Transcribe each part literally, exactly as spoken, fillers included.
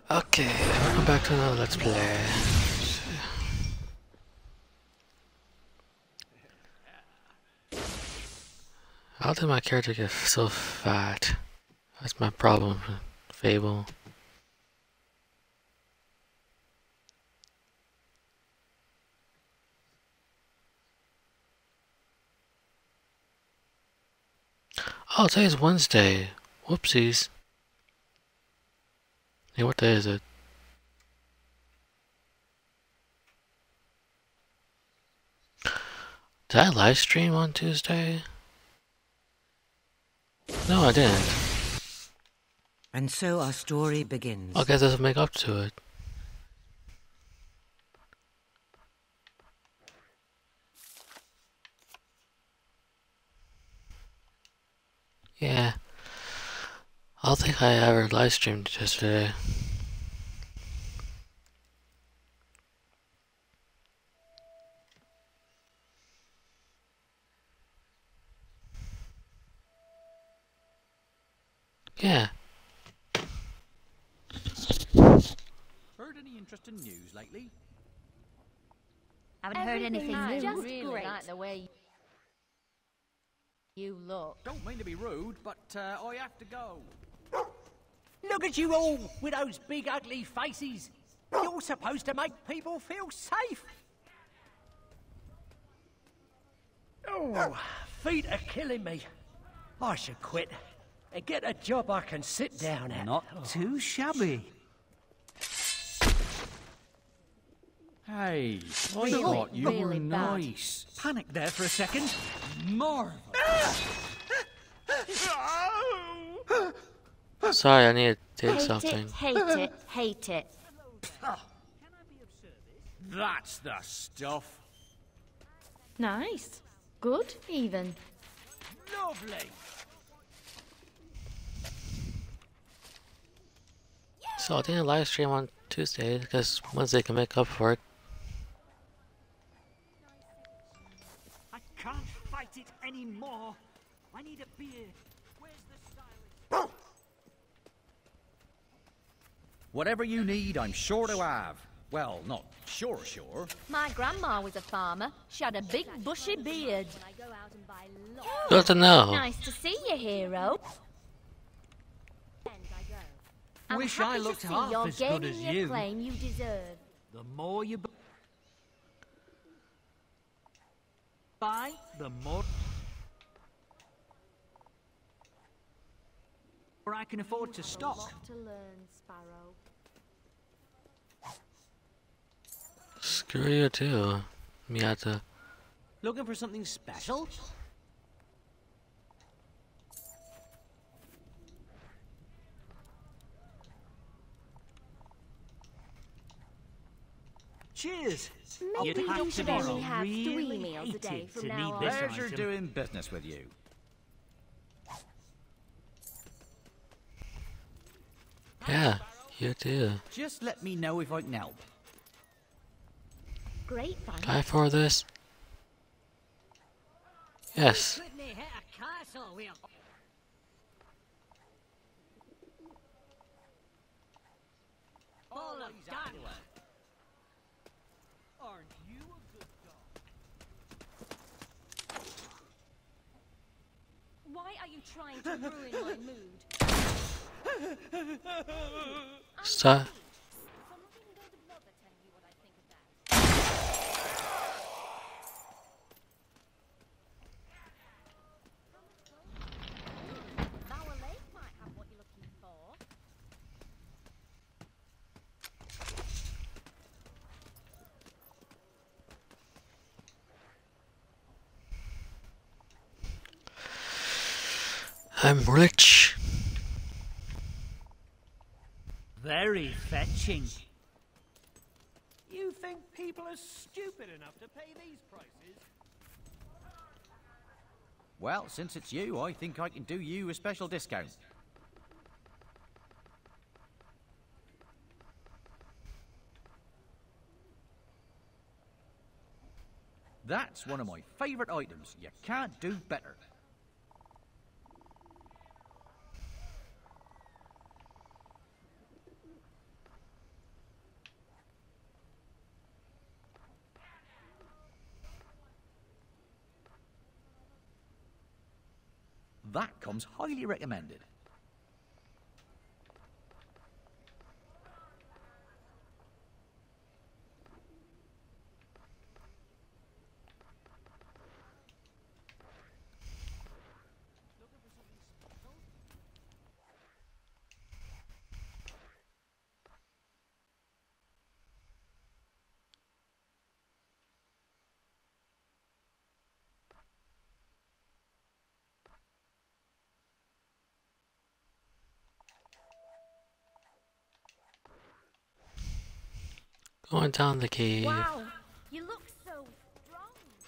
Okay, welcome back to another Let's Play. How did my character get so fat? That's my problem with Fable. Oh, today's Wednesday. Whoopsies. Hey, what day is it? Did I live stream on Tuesday? No, I didn't. And so our story begins. I guess I have to make up to it. Yeah. I don't think I ever live streamed yesterday. Yeah. Heard any interesting news lately? Haven't heard anything new. Just really great. like the way you look. Don't mean to be rude, but uh, I have to go. Look at you all with those big ugly faces. You're supposed to make people feel safe. Oh, feet are killing me. I should quit and get a job I can sit down at. Not too shabby. Hey, I Really, thought you were really bad. nice. Panic there for a second. Marvelous. Sorry, I need to take Hate something. it, hate it, hate it. That's the stuff. Nice. Good, even. Lovely. So I didn't live stream on Tuesday because Wednesday can make up for it. I can't fight it anymore. I need a beer. Where's the stylist? Whatever you need, I'm sure to have. Well, not sure, sure. My grandma was a farmer. She had a big bushy beard. I go out and buy lots. Good to know. Nice to see you, hero. I'm Wish happy I to looked see half you're as good gaining as the you. acclaim you deserve. The more you bu- buy, the more I can afford to A stock. lot to learn, Sparrow. Screw you too, Miata. Looking for something special? Cheers. Maybe You'd have you to should be only have really three meals a hated day from to now need on. this Pleasure item. doing business with you. Yeah, you too. Just let me know if I can help. Great fun. Can I afford this? Yes. All of that. Aren't you a good dog? Why are you trying to ruin my mood? Stop. I'm not even going to bother telling you what I think of that. Bower Lake might have what you're looking for. I'm rich. Very fetching. You think people are stupid enough to pay these prices? Well, since it's you, I think I can do you a special discount. That's one of my favourite items. You can't do better. that comes highly recommended. Going down the cave. Wow, you look so strong.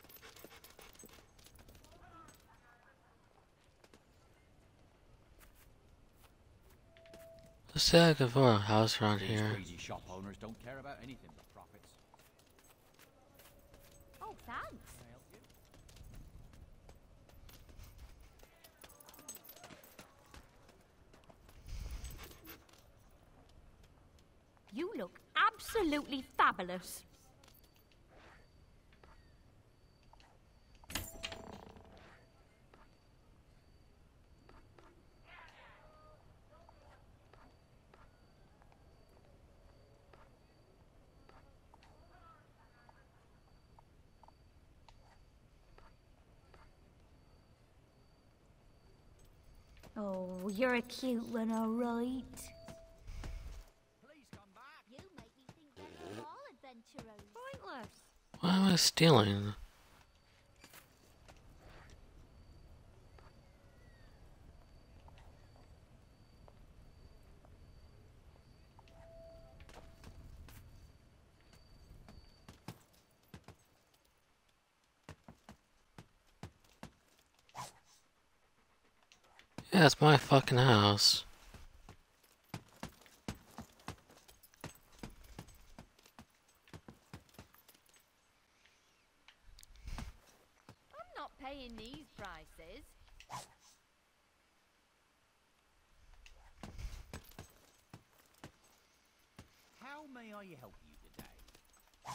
Let's say I could for a house around These here. crazy shop owners don't care about anything but profits. Oh, thanks. You look absolutely fabulous. Oh, you're a cute one, all right. Please come back. You make me think that we're all adventurers. Pointless. Why am I stealing? Yeah, it's my fucking house. I'm not paying these prices. How may I help you today?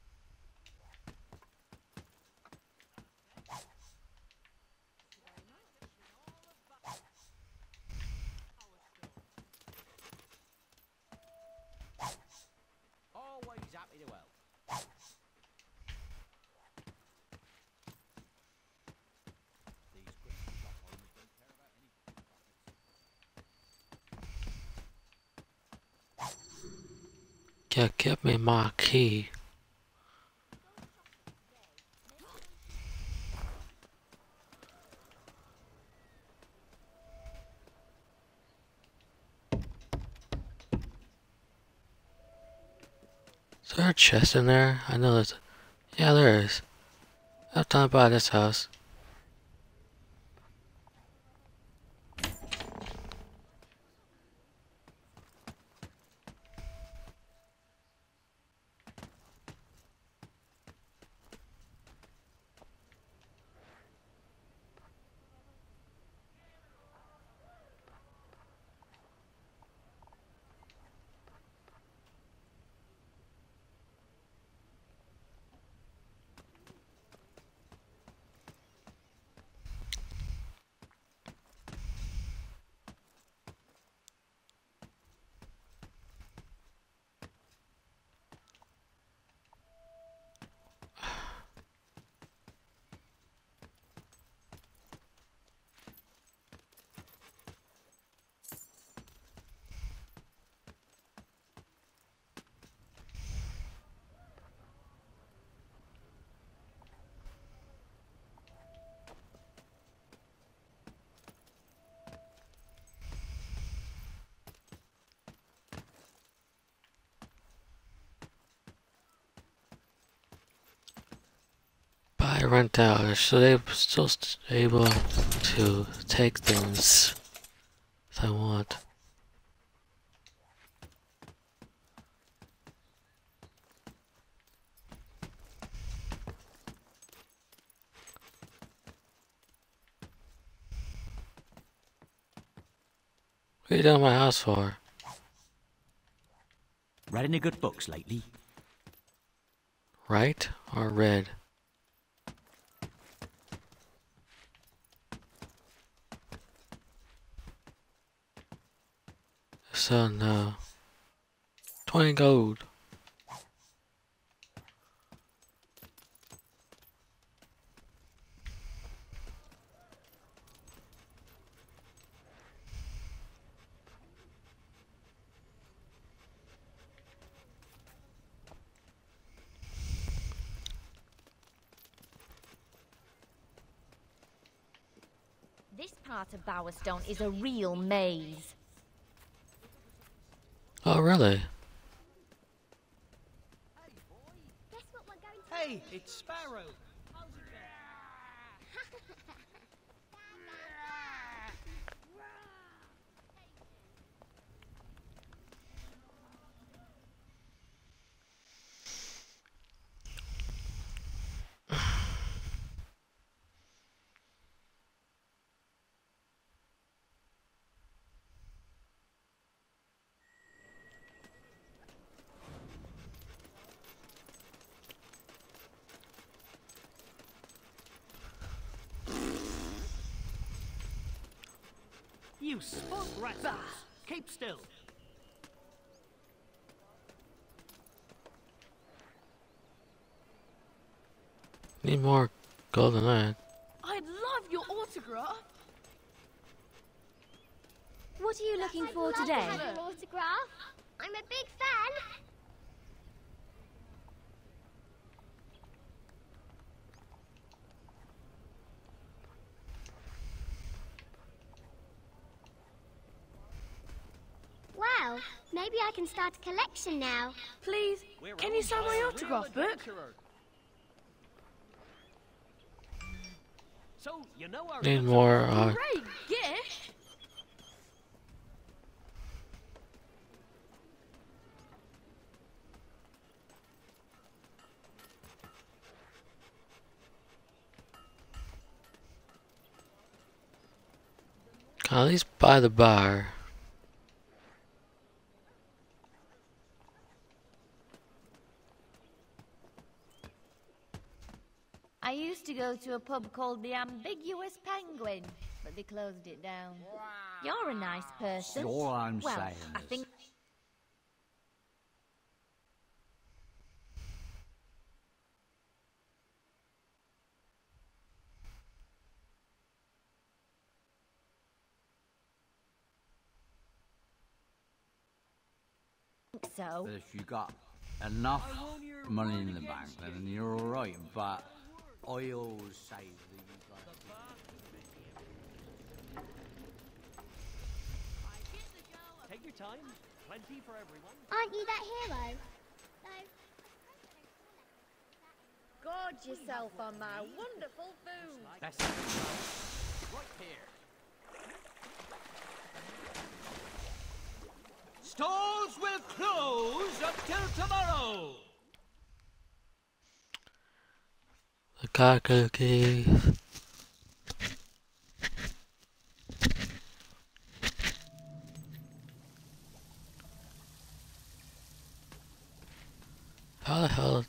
Always happy to help. These crazy shop owners don't care about anything but profits. Yeah, give me my key. Is there a chest in there? I know there's. Yeah, there is. I have time to buy this house. Buy, rent out. So they're still st- able to take things if I want. What are you doing my house for? Read any good books lately? Right or red? so no. twenty gold. This part of Bowerstone is a real maze. Oh, really? Guess what we're going to Hey, it's Sparrow. You spunk rascals! Keep still! Need more golden iron. I'd love your autograph. What are you looking for today? I'd love to have your autograph. I'm a big fan. Wow, maybe I can start a collection now. Please, can you sign my autograph book? So, you know our Need more, uh, Great gift. can I at least buy the bar. I used to go to a pub called the Ambiguous Penguin, but they closed it down. You're a nice person. Sure, I'm well, saying I this. think so. But if you got enough money in the bank, then you're all right. But I always say that you got. Take your time. Plenty for everyone. Aren't you that hero? No. Gorge yourself on my wonderful food. That's it. Right here. Stores will close until tomorrow. The cookies. How the hell?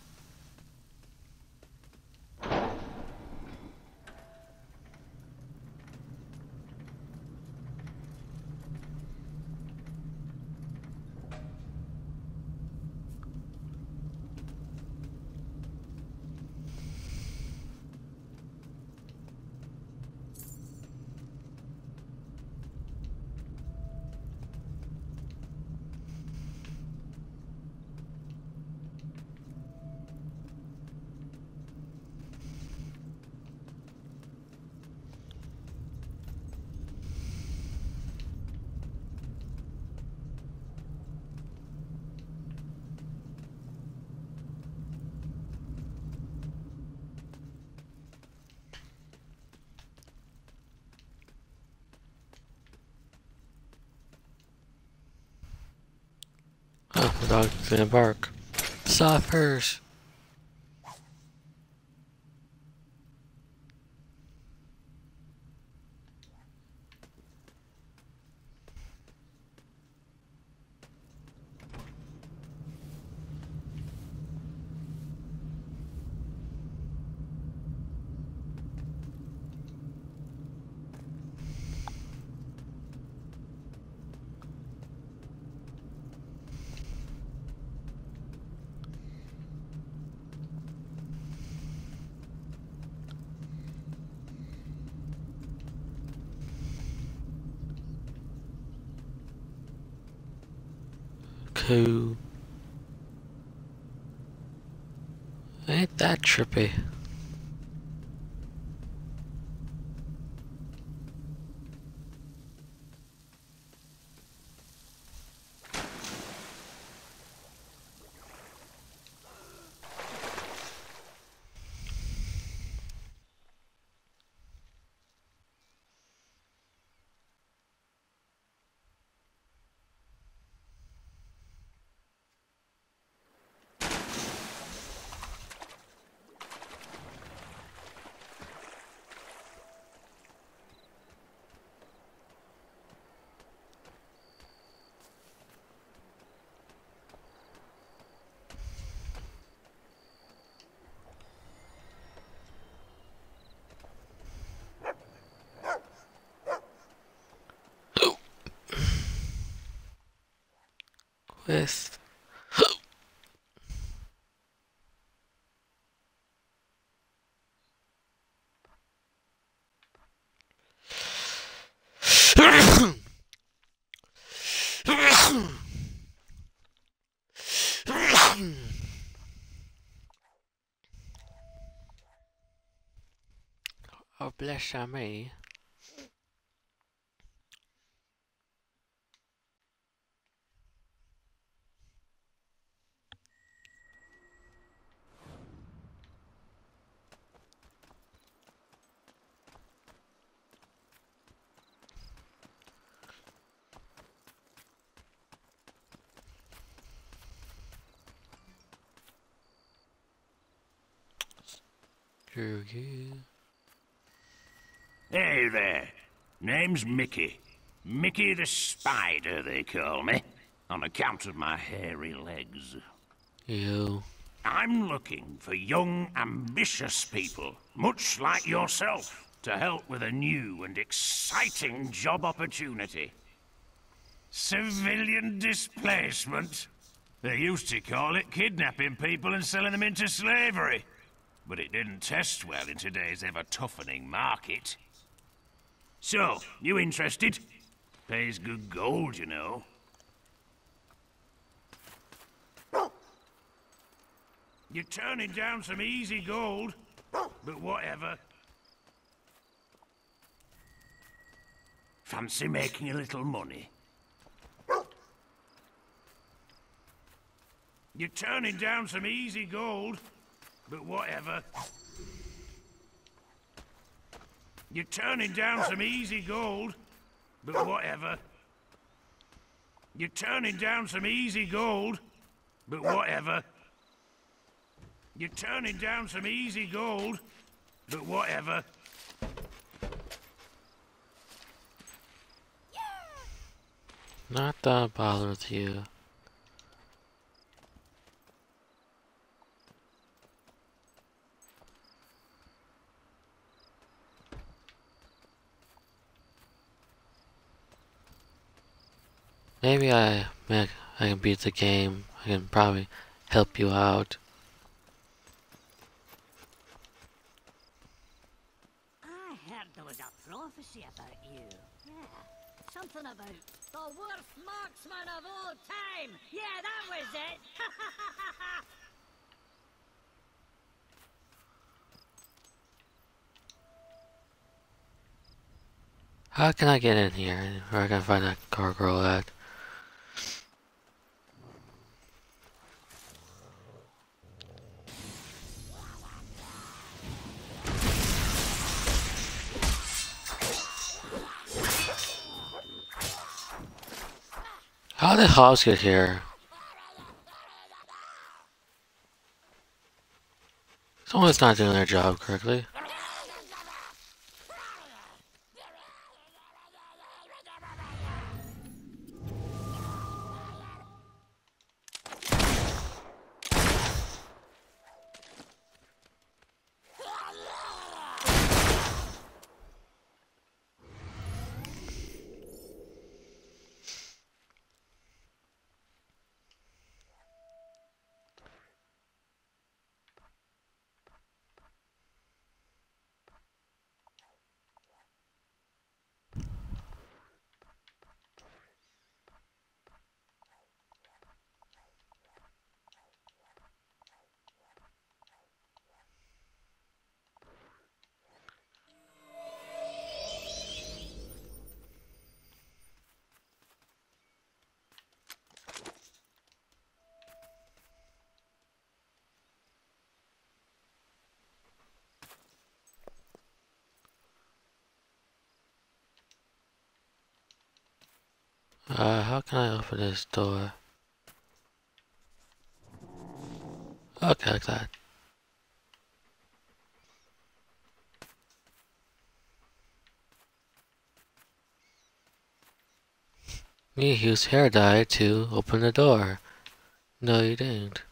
Oh, the dog's gonna bark. Suffers. too. Ain't that trippy? Quest. Oh, bless ya me. Hey there. Name's Mickey. Mickey the Spider, they call me, on account of my hairy legs. You. I'm looking for young, ambitious people, much like yourself, to help with a new and exciting job opportunity. Civilian displacement? They used to call it kidnapping people and selling them into slavery. But it didn't test well in today's ever-toughening market. So, you interested? Pays good gold, you know. You're turning down some easy gold, but whatever. Fancy making a little money? You're turning down some easy gold, but whatever. You're turning down some easy gold, but whatever. You're turning down some easy gold, but whatever. You're turning down some easy gold, but whatever. Not that bother with you. Maybe I make I can beat the game. I can probably help you out. I heard there was a prophecy about you. Yeah, something about the worst marksman of all time. Yeah, that was it. How can I get in here? Where can I find that gargoyle at? How did Hobbs get here? Someone's not doing their job correctly. Uh, how can I open this door? Okay, like that. Me used hair dye to open the door. No, you didn't.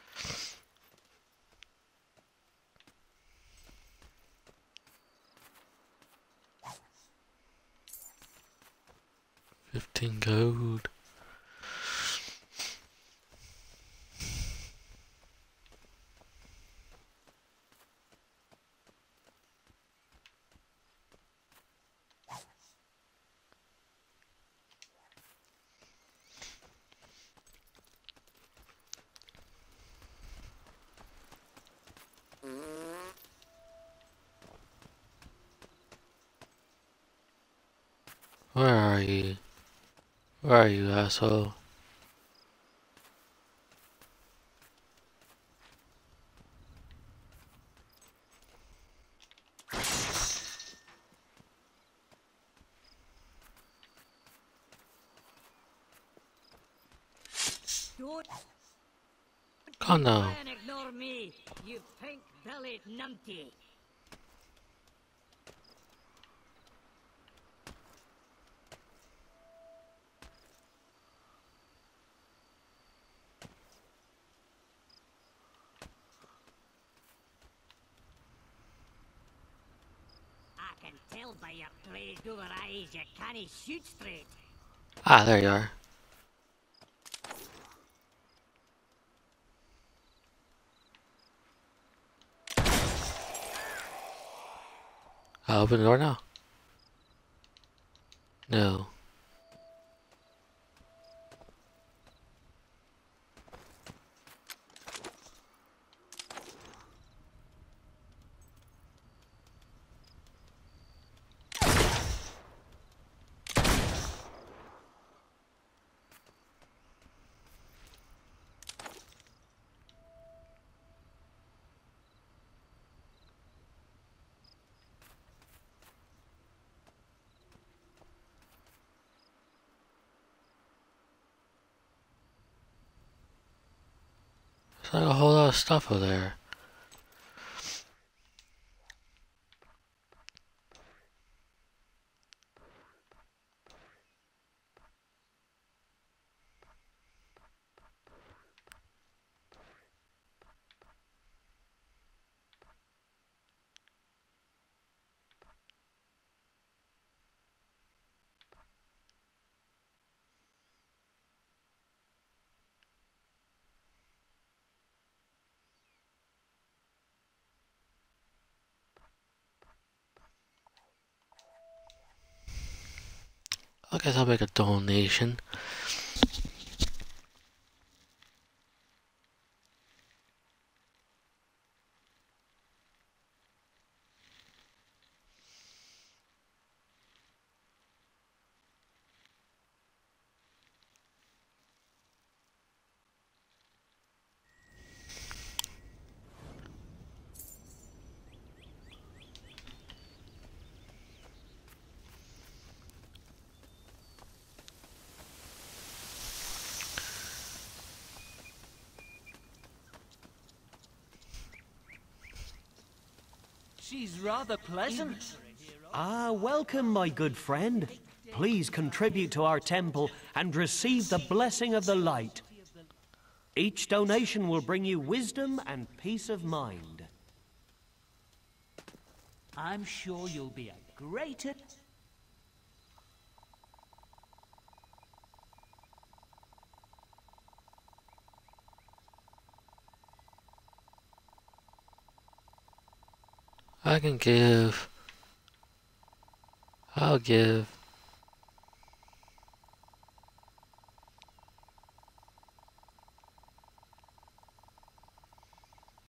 Fifteen gold. Where are you? Where are you, asshole? Don't Calm down. try and ignore me, you pink-bellied numpty. I can tell by your glazed-over eyes you can't shoot straight. Ah, there you are. I'll open the door now. No. There's like a whole lot of stuff over there. I guess I'll make a donation. She's rather pleasant. Ah, welcome, my good friend. Please contribute to our temple and receive the blessing of the light. Each donation will bring you wisdom and peace of mind. I'm sure you'll be a great... I can give... I'll give